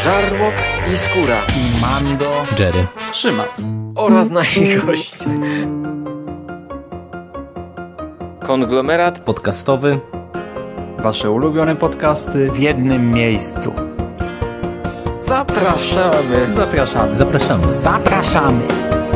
Żarłok i Skóra i Mando, Jerry, Szymas oraz nasi goście. Konglomerat podcastowy. Wasze ulubione podcasty w jednym miejscu. Zapraszamy. Zapraszamy. Zapraszamy. Zapraszamy.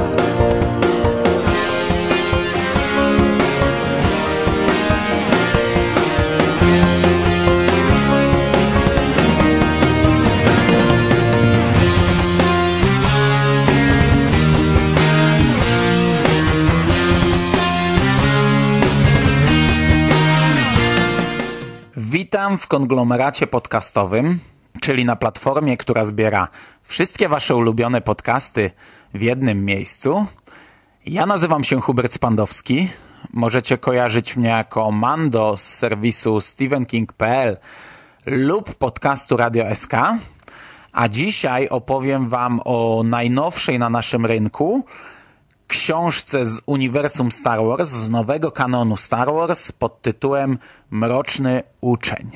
Witam w konglomeracie podcastowym, czyli na platformie, która zbiera wszystkie wasze ulubione podcasty w jednym miejscu. Ja nazywam się Hubert Spandowski. Możecie kojarzyć mnie jako Mando z serwisu stevenking.pl lub podcastu Radio SK. A dzisiaj opowiem wam o najnowszej na naszym rynku książce z uniwersum Star Wars, z nowego kanonu Star Wars pod tytułem Mroczny Uczeń.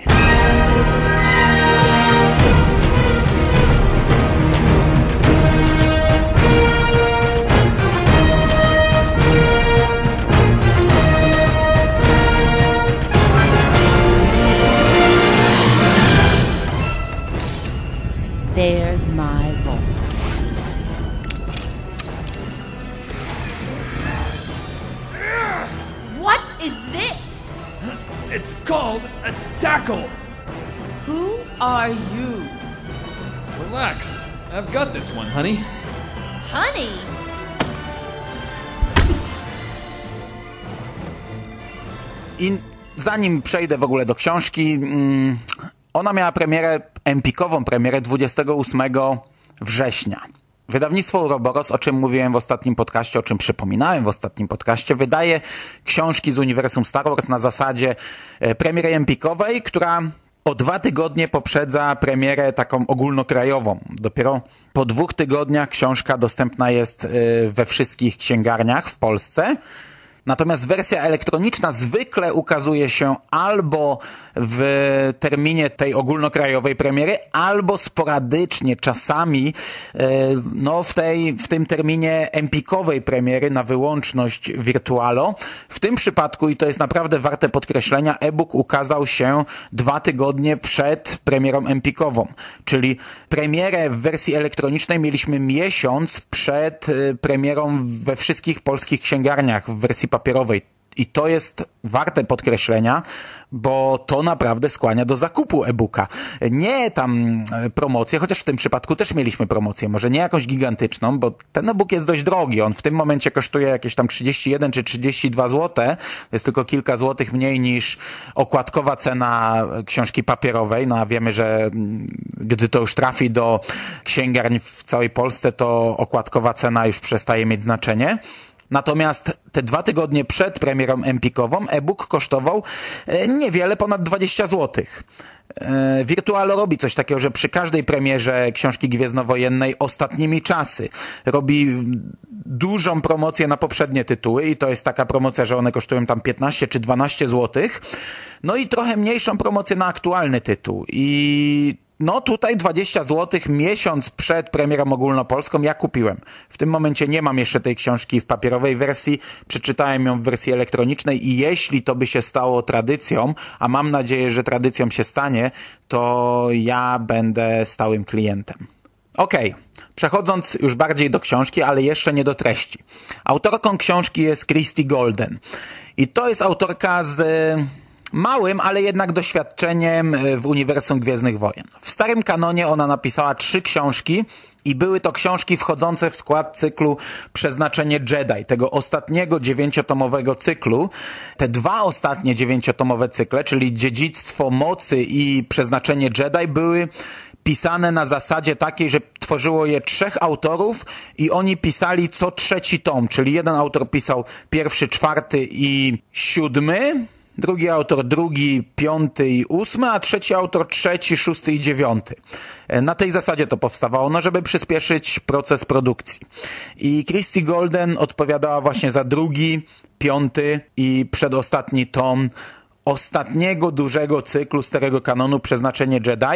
There's my vote. What is this? It's called a tackle. Who are you? Relax. I've got this one, honey. Honey? I zanim przejdę w ogóle do książki, ona miała premierę, empikową premierę 28 września. Wydawnictwo Ouroboros, o czym mówiłem w ostatnim podcaście, o czym przypominałem w ostatnim podcaście, wydaje książki z uniwersum Star Wars na zasadzie premiery empikowej, która o 2 tygodnie poprzedza premierę taką ogólnokrajową. Dopiero po 2 tygodniach książka dostępna jest we wszystkich księgarniach w Polsce. Natomiast wersja elektroniczna zwykle ukazuje się albo w terminie tej ogólnokrajowej premiery, albo sporadycznie, czasami w tym terminie empikowej premiery na wyłączność Virtualo. W tym przypadku, i to jest naprawdę warte podkreślenia, e-book ukazał się 2 tygodnie przed premierą empikową, czyli premierę w wersji elektronicznej mieliśmy miesiąc przed premierą we wszystkich polskich księgarniach w wersji papierowej. I to jest warte podkreślenia, bo to naprawdę skłania do zakupu e-booka. Nie tam promocję, chociaż w tym przypadku też mieliśmy promocję. Może nie jakąś gigantyczną, bo ten e-book jest dość drogi. On w tym momencie kosztuje jakieś tam 31 czy 32 zł. To jest tylko kilka złotych mniej niż okładkowa cena książki papierowej. No a wiemy, że gdy to już trafi do księgarni w całej Polsce, to okładkowa cena już przestaje mieć znaczenie. Natomiast te 2 tygodnie przed premierą empikową e-book kosztował niewiele ponad 20 zł. Virtualo robi coś takiego, że przy każdej premierze książki gwiezdnowojennej ostatnimi czasy robi dużą promocję na poprzednie tytuły i to jest taka promocja, że one kosztują tam 15 czy 12 zł. No i trochę mniejszą promocję na aktualny tytuł. I tutaj 20 zł miesiąc przed premierą ogólnopolską ja kupiłem. W tym momencie nie mam jeszcze tej książki w papierowej wersji, przeczytałem ją w wersji elektronicznej i jeśli to by się stało tradycją, a mam nadzieję, że tradycją się stanie, to ja będę stałym klientem. Okej, przechodząc już bardziej do książki, ale jeszcze nie do treści. Autorką książki jest Christie Golden i to jest autorka z małym, ale jednak doświadczeniem w uniwersum Gwiezdnych Wojen. W starym kanonie ona napisała 3 książki i były to książki wchodzące w skład cyklu Przeznaczenie Jedi, tego ostatniego 9-tomowego cyklu. Te 2 ostatnie 9-tomowe cykle, czyli Dziedzictwo Mocy i Przeznaczenie Jedi, były pisane na zasadzie takiej, że tworzyło je 3 autorów i oni pisali co 3 tom, czyli jeden autor pisał 1., 4. i 7, drugi autor 2., 5. i 8, a trzeci autor 3., 6. i 9. Na tej zasadzie to powstawało, żeby przyspieszyć proces produkcji. I Christie Golden odpowiadała właśnie za 2., 5. i przedostatni tom ostatniego dużego cyklu starego kanonu Przeznaczenie Jedi.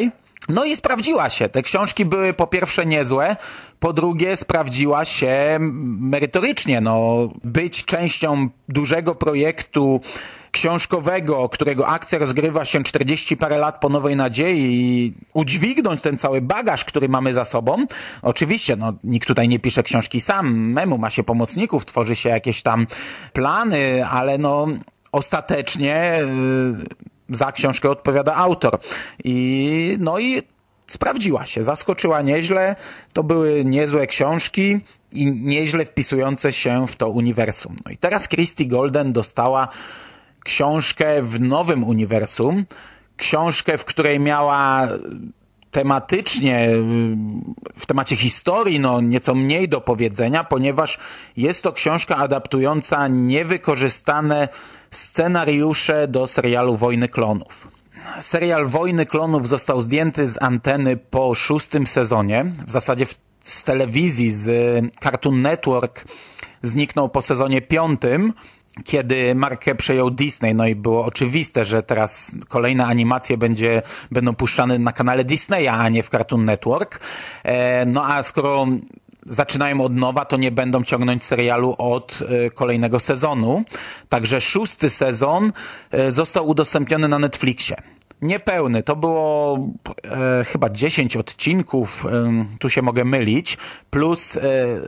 No i sprawdziła się. Te książki były po pierwsze niezłe, po drugie sprawdziła się merytorycznie. No, być częścią dużego projektu książkowego, którego akcja rozgrywa się 40 parę lat po Nowej Nadziei i udźwignąć ten cały bagaż, który mamy za sobą. Oczywiście, no, nikt tutaj nie pisze książki samemu, ma się pomocników, tworzy się jakieś tam plany, ale no ostatecznie za książkę odpowiada autor. I sprawdziła się, zaskoczyła nieźle, to były niezłe książki i nieźle wpisujące się w to uniwersum. No i teraz Christie Golden dostała książkę w nowym uniwersum, książkę, w której miała tematycznie, w temacie historii, no nieco mniej do powiedzenia, ponieważ jest to książka adaptująca niewykorzystane scenariusze do serialu Wojny Klonów. Serial Wojny Klonów został zdjęty z anteny po 6. sezonie. W zasadzie z telewizji, z Cartoon Network zniknął po sezonie 5, kiedy markę przejął Disney. No i było oczywiste, że teraz kolejne animacje będą puszczane na kanale Disneya, a nie w Cartoon Network. No a skoro zaczynają od nowa, to nie będą ciągnąć serialu od kolejnego sezonu. Także 6. sezon został udostępniony na Netflixie. Niepełny, to było chyba 10 odcinków, tu się mogę mylić, plus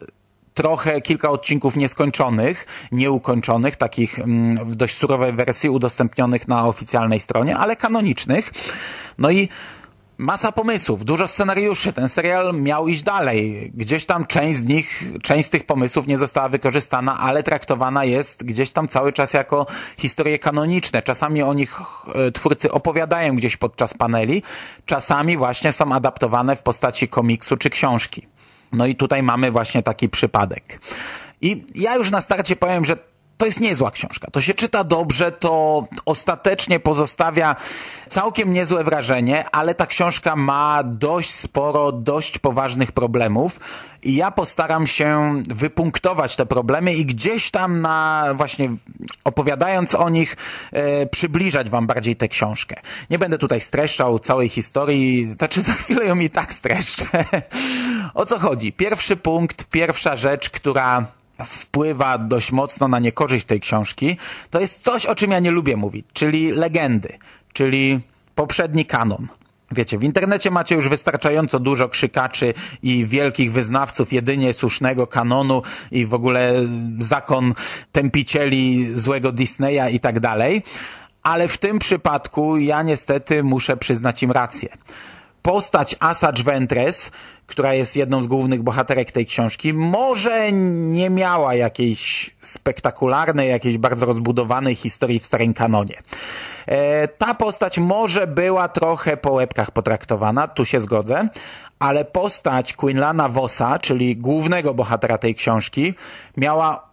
kilka odcinków nieskończonych, nieukończonych, takich w dość surowej wersji udostępnionych na oficjalnej stronie, ale kanonicznych. No i masa pomysłów, dużo scenariuszy. Ten serial miał iść dalej. Gdzieś tam część z tych pomysłów nie została wykorzystana, ale traktowana jest gdzieś tam cały czas jako historie kanoniczne. Czasami o nich twórcy opowiadają gdzieś podczas paneli, czasami właśnie są adaptowane w postaci komiksu czy książki. No i tutaj mamy właśnie taki przypadek. I ja już na starcie powiem, że to jest niezła książka. To się czyta dobrze, to ostatecznie pozostawia całkiem niezłe wrażenie, ale ta książka ma dość sporo, dość poważnych problemów i ja postaram się wypunktować te problemy i gdzieś tam właśnie opowiadając o nich przybliżać wam bardziej tę książkę. Nie będę tutaj streszczał całej historii, znaczy za chwilę ją i tak streszczę. O co chodzi? Pierwszy punkt, pierwsza rzecz, która wpływa dość mocno na niekorzyść tej książki, to jest coś, o czym ja nie lubię mówić, czyli legendy, czyli poprzedni kanon. Wiecie, w internecie macie już wystarczająco dużo krzykaczy i wielkich wyznawców jedynie słusznego kanonu i w ogóle zakon tępicieli złego Disneya i tak dalej, ale w tym przypadku ja niestety muszę przyznać im rację. Postać Asajj Ventress, która jest jedną z głównych bohaterek tej książki, może nie miała jakiejś spektakularnej, jakiejś bardzo rozbudowanej historii w starym kanonie. Ta postać może była trochę po łebkach potraktowana, tu się zgodzę, ale postać Quinlana Vossa, czyli głównego bohatera tej książki, miała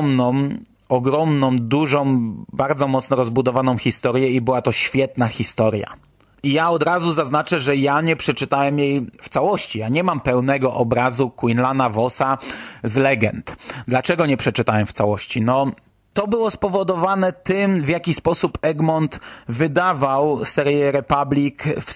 ogromną, dużą, bardzo mocno rozbudowaną historię i była to świetna historia. I ja od razu zaznaczę, że ja nie przeczytałem jej w całości. Ja nie mam pełnego obrazu Quinlana Vossa z legend. Dlaczego nie przeczytałem w całości? No, to było spowodowane tym, w jaki sposób Egmont wydawał serię Republic w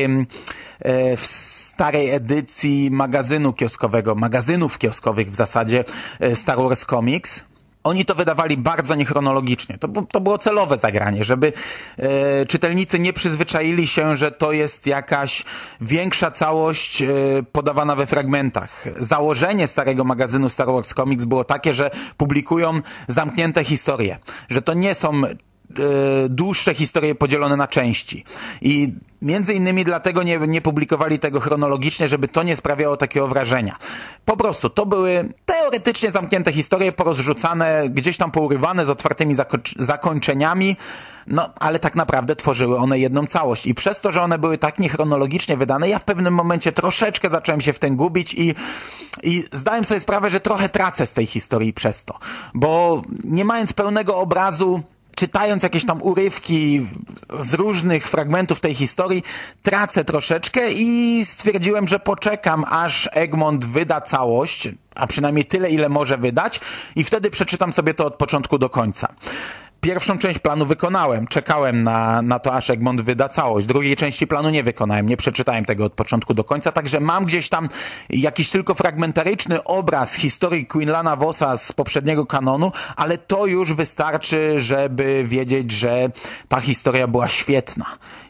starej edycji magazynów kioskowych w zasadzie Star Wars Comics. Oni to wydawali bardzo niechronologicznie. To było celowe zagranie, żeby czytelnicy nie przyzwyczaili się, że to jest jakaś większa całość podawana we fragmentach. Założenie starego magazynu Star Wars Comics było takie, że publikują zamknięte historie, że to nie są dłuższe historie podzielone na części. I między innymi dlatego nie publikowali tego chronologicznie, żeby to nie sprawiało takiego wrażenia. Po prostu to były teoretycznie zamknięte historie, porozrzucane, gdzieś tam pourywane z otwartymi zakończeniami, no ale tak naprawdę tworzyły one jedną całość. I przez to, że one były tak niechronologicznie wydane, ja w pewnym momencie troszeczkę zacząłem się w tym gubić i zdałem sobie sprawę, że trochę tracę z tej historii przez to. Bo nie mając pełnego obrazu, czytając jakieś tam urywki z różnych fragmentów tej historii, tracę troszeczkę i stwierdziłem, że poczekam, aż Egmont wyda całość, a przynajmniej tyle, ile może wydać, i wtedy przeczytam sobie to od początku do końca. pierwszą część planu wykonałem. Czekałem na to, aż Egmont wyda całość. Drugiej części planu nie wykonałem. Nie przeczytałem tego od początku do końca, także mam gdzieś tam jakiś tylko fragmentaryczny obraz historii Quinlana Vossa z poprzedniego kanonu, ale to już wystarczy, żeby wiedzieć, że ta historia była świetna.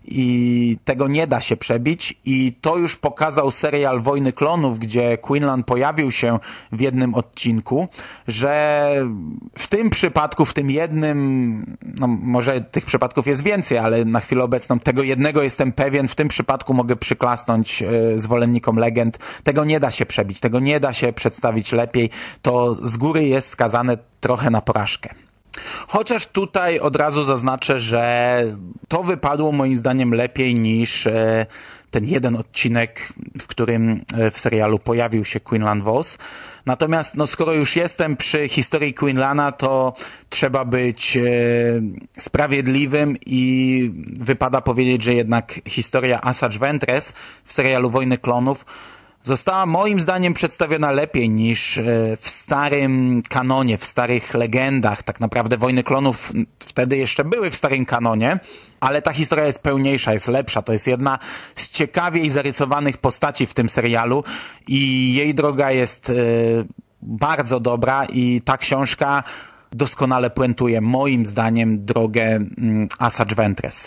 I tego nie da się przebić i to już pokazał serial Wojny Klonów, gdzie Quinlan pojawił się w jednym odcinku, że w tym przypadku, w tym jednym, no może tych przypadków jest więcej, ale na chwilę obecną tego jednego jestem pewien, w tym przypadku mogę przyklasnąć zwolennikom legend. Tego nie da się przebić, tego nie da się przedstawić lepiej, to z góry jest skazane trochę na porażkę. Chociaż tutaj od razu zaznaczę, że to wypadło moim zdaniem lepiej niż ten jeden odcinek, w którym w serialu pojawił się Quinlan Vos. Natomiast no, skoro już jestem przy historii Quinlana, to trzeba być sprawiedliwym i wypada powiedzieć, że jednak historia Asajj Ventress w serialu Wojny Klonów została moim zdaniem przedstawiona lepiej niż w starym kanonie, w starych legendach. Tak naprawdę Wojny Klonów wtedy jeszcze były w starym kanonie, ale ta historia jest pełniejsza, jest lepsza. To jest jedna z ciekawiej zarysowanych postaci w tym serialu i jej droga jest bardzo dobra i ta książka doskonale puentuje moim zdaniem drogę Asajj Ventress.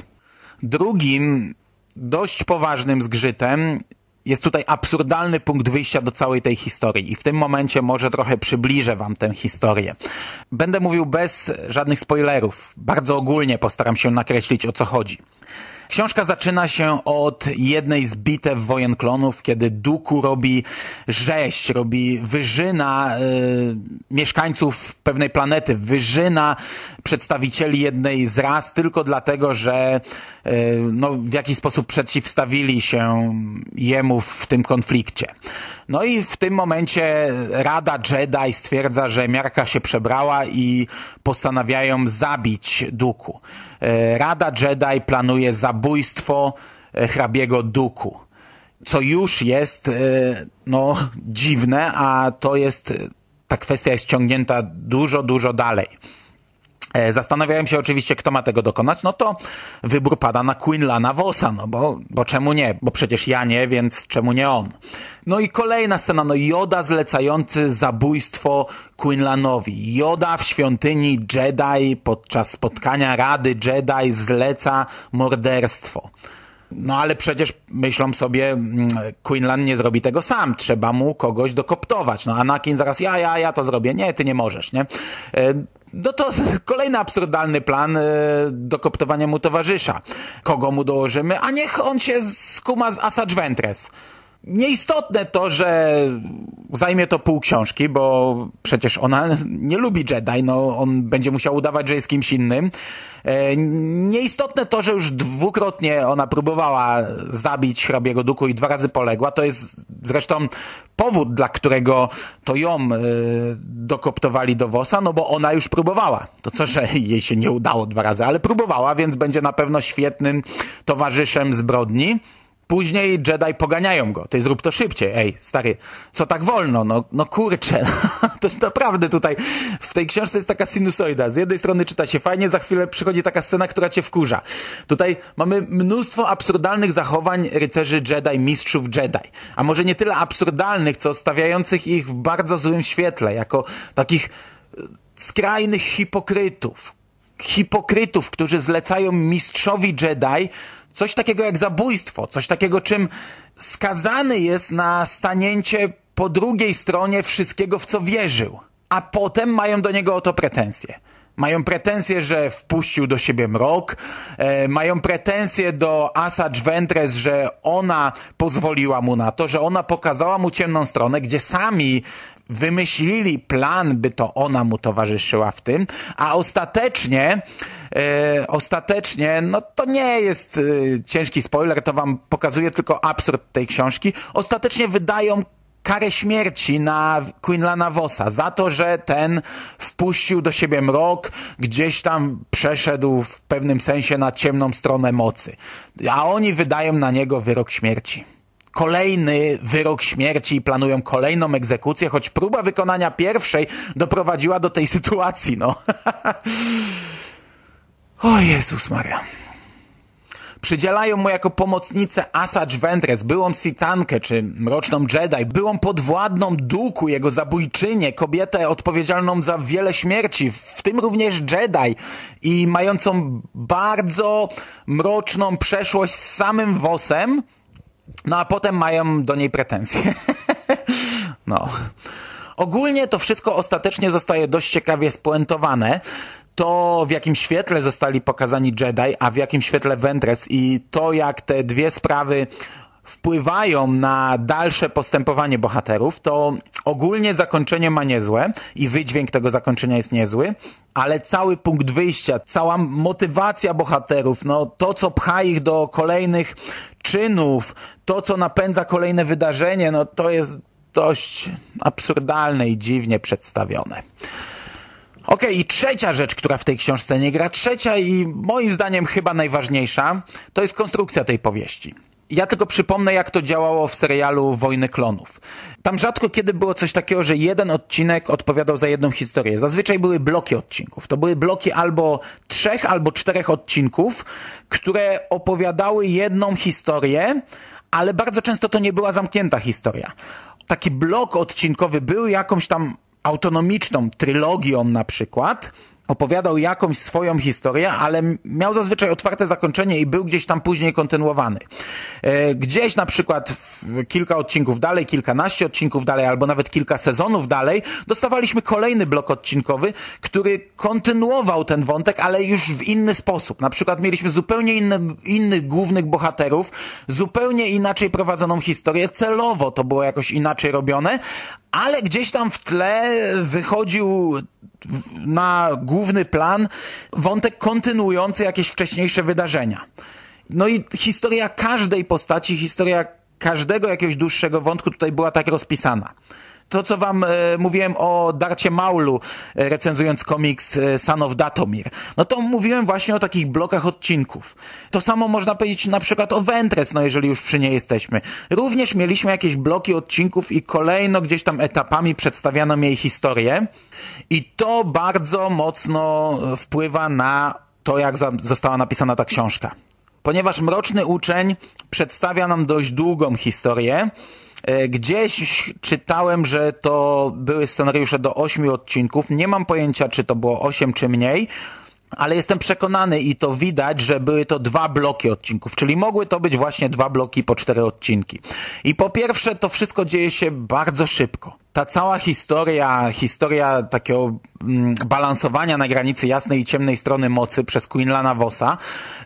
Drugim dość poważnym zgrzytem jest tutaj absurdalny punkt wyjścia do całej tej historii i w tym momencie może trochę przybliżę wam tę historię. Będę mówił bez żadnych spoilerów. Bardzo ogólnie postaram się nakreślić, o co chodzi. Książka zaczyna się od jednej z bitew Wojen Klonów, kiedy Dooku robi rzeź, wyżyna mieszkańców pewnej planety, wyżyna przedstawicieli jednej z ras tylko dlatego, że no, w jakiś sposób przeciwstawili się jemu w tym konflikcie. No i w tym momencie Rada Jedi stwierdza, że miarka się przebrała i postanawiają zabić Dooku. Rada Jedi planuje zabójstwo hrabiego Dooku, co już jest no dziwne, a to jest, ta kwestia jest ciągnięta dużo, dużo dalej. Zastanawiałem się oczywiście, kto ma tego dokonać, no to wybór pada na Quinlana Vossa, no bo czemu nie? Bo przecież ja nie, więc czemu nie on? No i kolejna scena, no Yoda zlecający zabójstwo Quinlanowi. Yoda w świątyni Jedi podczas spotkania Rady Jedi zleca morderstwo. No ale przecież myślą sobie, Quinlan nie zrobi tego sam, trzeba mu kogoś dokoptować. No Anakin zaraz, ja to zrobię. Nie, ty nie możesz, nie? No to kolejny absurdalny plan dokoptowania mu towarzysza. Kogo mu dołożymy? A niech on się skuma z Asajj Ventress. Nieistotne to, że zajmie to pół książki, bo przecież ona nie lubi Jedi, no on będzie musiał udawać, że jest kimś innym. Nieistotne to, że już dwukrotnie ona próbowała zabić hrabiego Dooku i 2 razy poległa. To jest zresztą powód, dla którego to ją dokoptowali do Vossa, no bo ona już próbowała. To co, że jej się nie udało 2 razy, ale próbowała, więc będzie na pewno świetnym towarzyszem zbrodni. Później Jedi poganiają go. Ty zrób to szybciej. Ej, stary, co tak wolno? No kurczę. To naprawdę tutaj w tej książce jest taka sinusoida. Z jednej strony czyta się fajnie, za chwilę przychodzi taka scena, która cię wkurza. Tutaj mamy mnóstwo absurdalnych zachowań rycerzy Jedi, mistrzów Jedi. A może nie tyle absurdalnych, co stawiających ich w bardzo złym świetle, jako takich skrajnych hipokrytów. Hipokrytów, którzy zlecają mistrzowi Jedi coś takiego jak zabójstwo, coś takiego, czym skazany jest na stanięcie po drugiej stronie wszystkiego, w co wierzył. A potem mają do niego o to pretensje. Mają pretensje, że wpuścił do siebie mrok, mają pretensje do Asajj Ventress, że ona pozwoliła mu na to, że ona pokazała mu ciemną stronę, gdzie sami wymyślili plan, by to ona mu towarzyszyła w tym, a ostatecznie, no to nie jest ciężki spoiler, to wam pokazuje tylko absurd tej książki, ostatecznie wydają karę śmierci na Quinlana Vossa za to, że ten wpuścił do siebie mrok, gdzieś tam przeszedł w pewnym sensie na ciemną stronę mocy. A oni wydają na niego wyrok śmierci. Kolejny wyrok śmierci i planują kolejną egzekucję, choć próba wykonania pierwszej doprowadziła do tej sytuacji, no. O Jezus Maria. Przydzielają mu jako pomocnicę Asajj Ventress, byłą Sitankę, czy Mroczną Jedi, byłą podwładną Dooku, jego zabójczynię, kobietę odpowiedzialną za wiele śmierci, w tym również Jedi i mającą bardzo mroczną przeszłość z samym Vosem, no a potem mają do niej pretensje. No. Ogólnie to wszystko ostatecznie zostaje dość ciekawie spuentowane. To, w jakim świetle zostali pokazani Jedi, a w jakim świetle Ventress i to, jak te dwie sprawy wpływają na dalsze postępowanie bohaterów, to ogólnie zakończenie ma niezłe i wydźwięk tego zakończenia jest niezły, ale cały punkt wyjścia, cała motywacja bohaterów, no to, co pcha ich do kolejnych czynów, to, co napędza kolejne wydarzenie, no to jest dość absurdalne i dziwnie przedstawione. Okej, i trzecia rzecz, która w tej książce nie gra, trzecia i moim zdaniem chyba najważniejsza, to jest konstrukcja tej powieści. Ja tylko przypomnę, jak to działało w serialu Wojny Klonów. Tam rzadko kiedy było coś takiego, że jeden odcinek odpowiadał za jedną historię. Zazwyczaj były bloki odcinków. To były bloki albo 3, albo 4 odcinków, które opowiadały jedną historię, ale bardzo często to nie była zamknięta historia. Taki blok odcinkowy był jakąś tam autonomiczną trylogią na przykład, opowiadał jakąś swoją historię, ale miał zazwyczaj otwarte zakończenie i był gdzieś tam później kontynuowany. Gdzieś na przykład kilka odcinków dalej, kilkanaście odcinków dalej, albo nawet kilka sezonów dalej, dostawaliśmy kolejny blok odcinkowy, który kontynuował ten wątek, ale już w inny sposób. Na przykład mieliśmy zupełnie innych głównych bohaterów, zupełnie inaczej prowadzoną historię, celowo to było jakoś inaczej robione, ale gdzieś tam w tle wychodził na główny plan wątek kontynuujący jakieś wcześniejsze wydarzenia. No i historia każdej postaci, historia każdego jakiegoś dłuższego wątku tutaj była tak rozpisana. To, co wam mówiłem o Darcie Maulu, recenzując komiks Son of Dathomir, no to mówiłem właśnie o takich blokach odcinków. To samo można powiedzieć na przykład o Ventress, no jeżeli już przy niej jesteśmy. Również mieliśmy jakieś bloki odcinków i kolejno gdzieś tam etapami przedstawiano jej historię i to bardzo mocno wpływa na to, jak została napisana ta książka. Ponieważ Mroczny Uczeń przedstawia nam dość długą historię, gdzieś czytałem, że to były scenariusze do 8 odcinków. Nie mam pojęcia, czy to było 8, czy mniej, ale jestem przekonany i to widać, że były to 2 bloki odcinków, czyli mogły to być właśnie 2 bloki po 4 odcinki. I po pierwsze, to wszystko dzieje się bardzo szybko. Ta cała historia takiego balansowania na granicy jasnej i ciemnej strony mocy przez Quinlana Vossa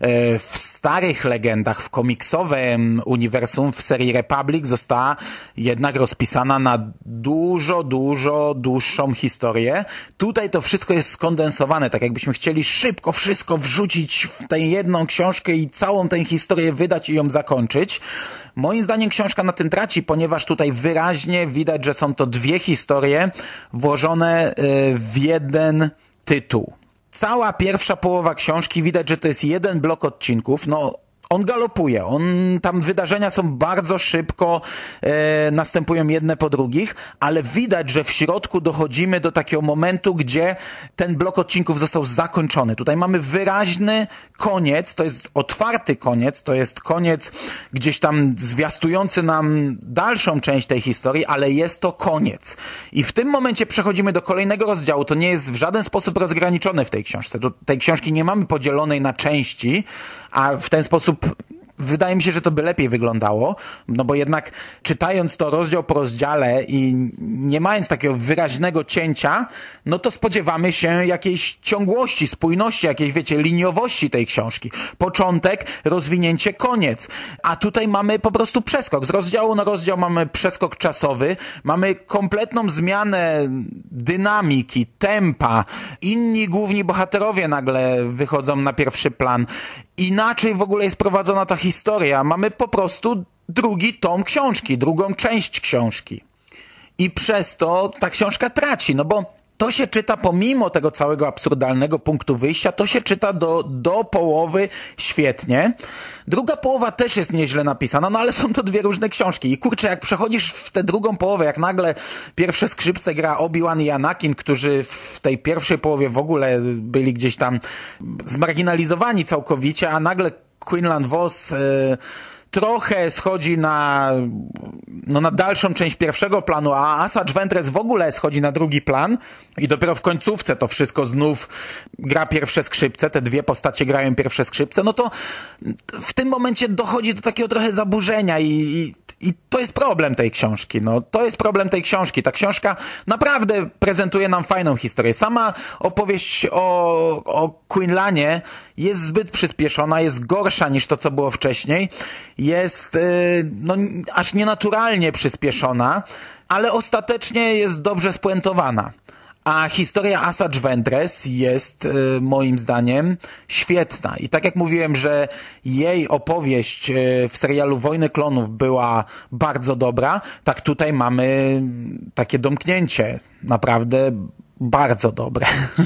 w starych legendach, w komiksowym uniwersum, w serii Republic została jednak rozpisana na dużo dłuższą historię. Tutaj to wszystko jest skondensowane, tak jakbyśmy chcieli szybko wszystko wrzucić w tę jedną książkę i całą tę historię wydać i ją zakończyć. Moim zdaniem książka na tym traci, ponieważ tutaj wyraźnie widać, że są to 2 historie włożone w jeden tytuł. Cała pierwsza połowa książki widać, że to jest jeden blok odcinków. No, on galopuje, tam wydarzenia są bardzo szybko, następują jedne po drugich, ale widać, że w środku dochodzimy do takiego momentu, gdzie ten blok odcinków został zakończony. Tutaj mamy wyraźny koniec, to jest otwarty koniec, to jest koniec gdzieś tam zwiastujący nam dalszą część tej historii, ale jest to koniec. I w tym momencie przechodzimy do kolejnego rozdziału, to nie jest w żaden sposób rozgraniczone w tej książce. Tej książki nie mamy podzielonej na części, a w ten sposób wydaje mi się, że to by lepiej wyglądało, no bo jednak czytając to rozdział po rozdziale i nie mając takiego wyraźnego cięcia, no to spodziewamy się jakiejś ciągłości, spójności, jakiejś, wiecie, liniowości tej książki. Początek, rozwinięcie, koniec. A tutaj mamy po prostu przeskok. Z rozdziału na rozdział mamy przeskok czasowy, mamy kompletną zmianę dynamiki, tempa. Inni główni bohaterowie nagle wychodzą na pierwszy plan. Inaczej w ogóle jest prowadzona ta historia. Mamy po prostu drugi tom książki, drugą część książki. I przez to ta książka traci, no bo to się czyta pomimo tego całego absurdalnego punktu wyjścia, to się czyta do połowy świetnie. Druga połowa też jest nieźle napisana, no ale są to dwie różne książki. I kurczę, jak przechodzisz w tę drugą połowę, jak nagle pierwsze skrzypce gra Obi-Wan i Anakin, którzy w tej pierwszej połowie w ogóle byli gdzieś tam zmarginalizowani całkowicie, a nagle Quinlan Vos trochę schodzi na dalszą część pierwszego planu, a Asajj Ventress w ogóle schodzi na drugi plan i dopiero w końcówce to wszystko znów gra pierwsze skrzypce, te dwie postacie grają pierwsze skrzypce, no to w tym momencie dochodzi do takiego trochę zaburzenia i to jest problem tej książki. No, to jest problem tej książki. Ta książka naprawdę prezentuje nam fajną historię. Sama opowieść o Quinlanie jest zbyt przyspieszona, jest gorsza niż to, co było wcześniej. Jest aż nienaturalnie przyspieszona, ale ostatecznie jest dobrze spuentowana. A historia Asajj Ventress jest moim zdaniem świetna. I tak jak mówiłem, że jej opowieść w serialu Wojny Klonów była bardzo dobra, tak tutaj mamy takie domknięcie. Naprawdę bardzo dobre.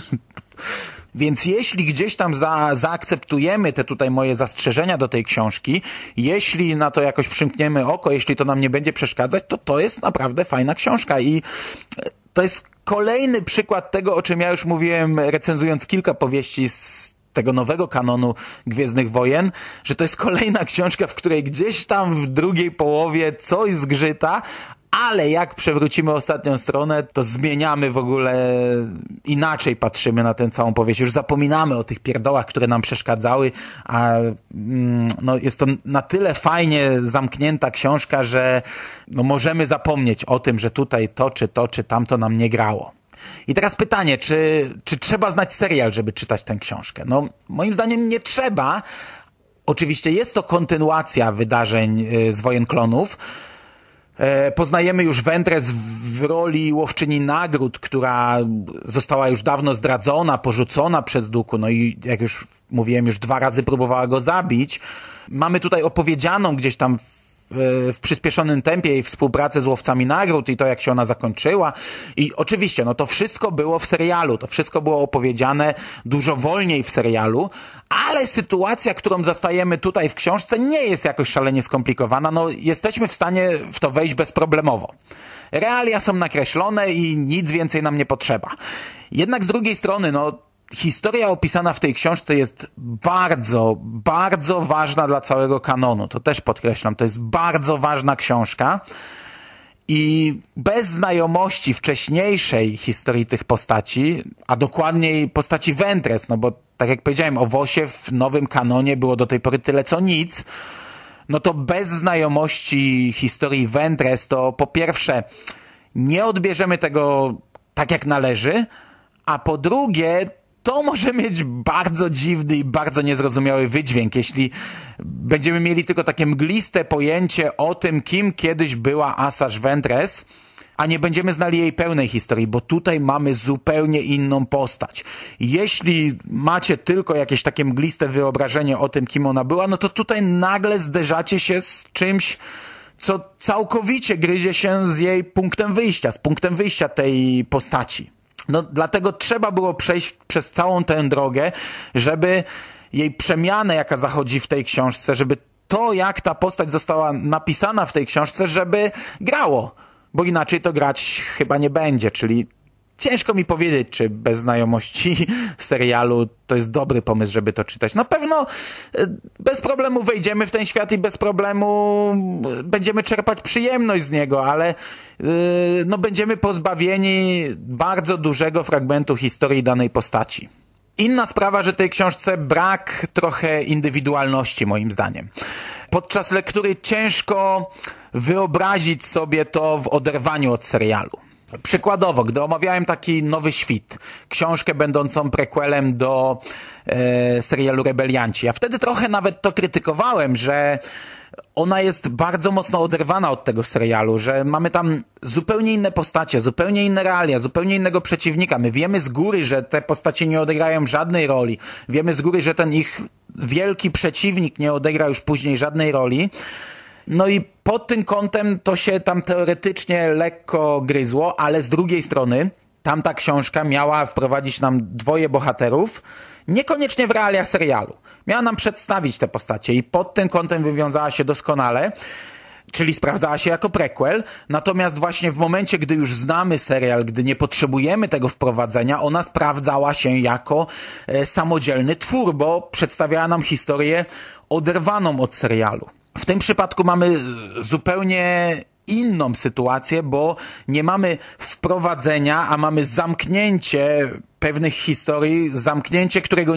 Więc jeśli gdzieś tam zaakceptujemy te tutaj moje zastrzeżenia do tej książki, jeśli na to jakoś przymkniemy oko, jeśli to nam nie będzie przeszkadzać, to jest naprawdę fajna książka i to jest kolejny przykład tego, o czym ja już mówiłem, recenzując kilka powieści z tego nowego kanonu Gwiezdnych Wojen, że to jest kolejna książka, w której gdzieś tam w drugiej połowie coś zgrzyta, ale jak przewrócimy ostatnią stronę, to zmieniamy w ogóle, inaczej patrzymy na tę całą powieść. Już zapominamy o tych pierdołach, które nam przeszkadzały, a jest to na tyle fajnie zamknięta książka, że możemy zapomnieć o tym, że tutaj to czy tamto nam nie grało. I teraz pytanie, czy trzeba znać serial, żeby czytać tę książkę? No, moim zdaniem nie trzeba. Oczywiście jest to kontynuacja wydarzeń z Wojen Klonów. Poznajemy już Ventress w roli łowczyni nagród, która została już dawno zdradzona, porzucona przez Dooku, no i jak już mówiłem, już 2 razy próbowała go zabić. Mamy tutaj opowiedzianą gdzieś tam w przyspieszonym tempie jej współpracę z łowcami nagród i to, jak się ona zakończyła. I oczywiście, to wszystko było w serialu, to wszystko było opowiedziane dużo wolniej w serialu, ale sytuacja, którą zastajemy tutaj w książce, nie jest jakoś szalenie skomplikowana. Jesteśmy w stanie w to wejść bezproblemowo. Realia są nakreślone i nic więcej nam nie potrzeba. Jednak z drugiej strony, historia opisana w tej książce jest bardzo, bardzo ważna dla całego kanonu. To też podkreślam, to jest bardzo ważna książka i bez znajomości wcześniejszej historii tych postaci, a dokładniej postaci Ventress, bo tak jak powiedziałem, o Vosie w nowym kanonie było do tej pory tyle co nic, to bez znajomości historii Ventress to po pierwsze nie odbierzemy tego tak jak należy, a po drugie to może mieć bardzo dziwny i bardzo niezrozumiały wydźwięk, jeśli będziemy mieli tylko takie mgliste pojęcie o tym, kim kiedyś była Asajj Ventress, a nie będziemy znali jej pełnej historii, bo tutaj mamy zupełnie inną postać. Jeśli macie tylko jakieś takie mgliste wyobrażenie o tym, kim ona była, to tutaj nagle zderzacie się z czymś, co całkowicie gryzie się z jej punktem wyjścia, z punktem wyjścia tej postaci. Dlatego trzeba było przejść przez całą tę drogę, żeby jej przemianę, jaka zachodzi w tej książce, żeby to, jak ta postać została napisana w tej książce, żeby grało, bo inaczej to grać chyba nie będzie, czyli ciężko mi powiedzieć, czy bez znajomości serialu to jest dobry pomysł, żeby to czytać. Na pewno bez problemu wejdziemy w ten świat i bez problemu będziemy czerpać przyjemność z niego, ale będziemy pozbawieni bardzo dużego fragmentu historii danej postaci. Inna sprawa, że tej książce brak trochę indywidualności, moim zdaniem. Podczas lektury ciężko wyobrazić sobie to w oderwaniu od serialu. Przykładowo, gdy omawiałem taki Nowy Świt, książkę będącą prequelem do serialu Rebelianci, ja wtedy trochę nawet to krytykowałem, że ona jest bardzo mocno oderwana od tego serialu, że mamy tam zupełnie inne postacie, zupełnie inne realia, zupełnie innego przeciwnika. My wiemy z góry, że te postacie nie odegrają żadnej roli. Wiemy z góry, że ten ich wielki przeciwnik nie odegra już później żadnej roli. I pod tym kątem to się tam teoretycznie lekko gryzło, ale z drugiej strony tamta książka miała wprowadzić nam dwoje bohaterów, niekoniecznie w realia serialu. Miała nam przedstawić te postacie i pod tym kątem wywiązała się doskonale, czyli sprawdzała się jako prequel, natomiast właśnie w momencie, gdy już znamy serial, gdy nie potrzebujemy tego wprowadzenia, ona sprawdzała się jako samodzielny twór, bo przedstawiała nam historię oderwaną od serialu. W tym przypadku mamy zupełnie inną sytuację, bo nie mamy wprowadzenia, a mamy zamknięcie pewnych historii, zamknięcie, którego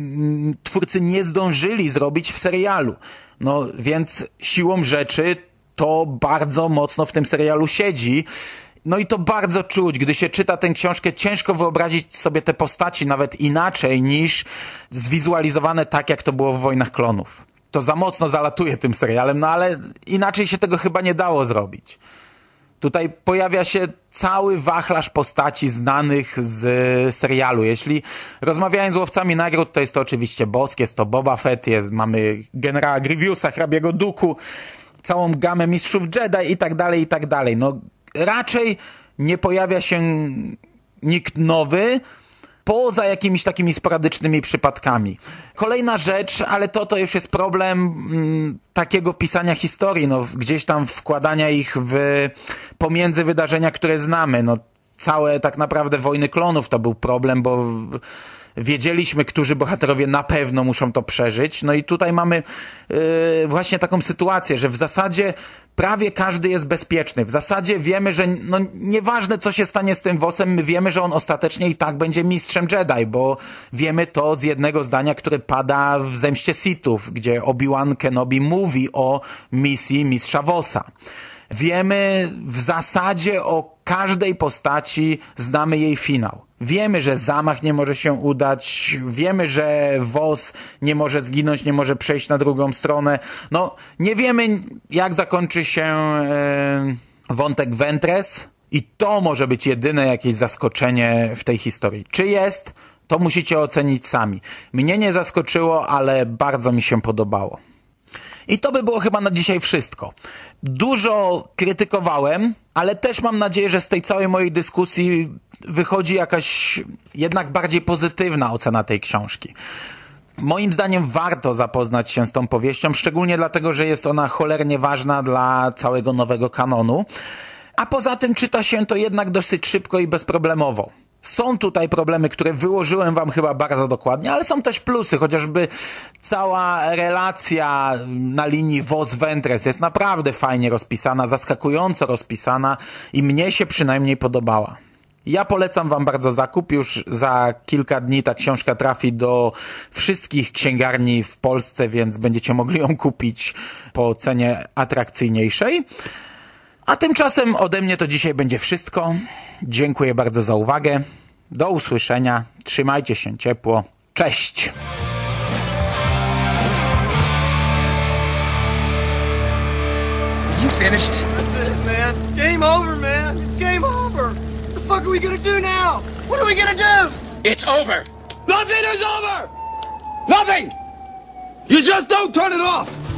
twórcy nie zdążyli zrobić w serialu. No więc siłą rzeczy to bardzo mocno w tym serialu siedzi. No i to bardzo czuć, gdy się czyta tę książkę, ciężko wyobrazić sobie te postaci nawet inaczej niż zwizualizowane tak, jak to było w Wojnach Klonów. To za mocno zalatuje tym serialem, no ale inaczej się tego chyba nie dało zrobić. Tutaj pojawia się cały wachlarz postaci znanych z serialu. Jeśli rozmawiając z Łowcami Nagród, to jest to oczywiście Bosk, jest to Boba Fett, mamy generała Grievousa, hrabiego Dooku, całą gamę mistrzów Jedi i tak dalej, i tak dalej. No raczej nie pojawia się nikt nowy, poza jakimiś takimi sporadycznymi przypadkami. Kolejna rzecz, ale to już jest problem takiego pisania historii, no gdzieś tam wkładania ich pomiędzy wydarzenia, które znamy. No całe tak naprawdę Wojny Klonów to był problem, bo wiedzieliśmy, którzy bohaterowie na pewno muszą to przeżyć. No i tutaj mamy właśnie taką sytuację, że w zasadzie prawie każdy jest bezpieczny. W zasadzie wiemy, że no nieważne co się stanie z tym Vosem, my wiemy, że on ostatecznie i tak będzie mistrzem Jedi, bo wiemy to z jednego zdania, które pada w Zemście Sithów, gdzie Obi-Wan Kenobi mówi o misji mistrza Vosa. Wiemy w zasadzie o każdej postaci, znamy jej finał. Wiemy, że zamach nie może się udać, wiemy, że Vos nie może zginąć, nie może przejść na drugą stronę. No, nie wiemy, jak zakończy się wątek Ventress i to może być jedyne jakieś zaskoczenie w tej historii. Czy jest? To musicie ocenić sami. Mnie nie zaskoczyło, ale bardzo mi się podobało. I to by było chyba na dzisiaj wszystko. Dużo krytykowałem, ale też mam nadzieję, że z tej całej mojej dyskusji wychodzi jakaś jednak bardziej pozytywna ocena tej książki. Moim zdaniem warto zapoznać się z tą powieścią, szczególnie dlatego, że jest ona cholernie ważna dla całego nowego kanonu. A poza tym czyta się to jednak dosyć szybko i bezproblemowo. Są tutaj problemy, które wyłożyłem wam chyba bardzo dokładnie, ale są też plusy, chociażby cała relacja na linii Vos-Ventress jest naprawdę fajnie rozpisana, zaskakująco rozpisana i mnie się przynajmniej podobała. Ja polecam wam bardzo zakup, już za kilka dni ta książka trafi do wszystkich księgarni w Polsce, więc będziecie mogli ją kupić po cenie atrakcyjniejszej. A tymczasem ode mnie to dzisiaj będzie wszystko. Dziękuję bardzo za uwagę. Do usłyszenia. Trzymajcie się ciepło. Cześć! You finished? That's it, man. Game over, man. It's game over. What the fuck are we gonna do now? What are we gonna do? It's over. Nothing is over. Nothing. You just don't turn it off.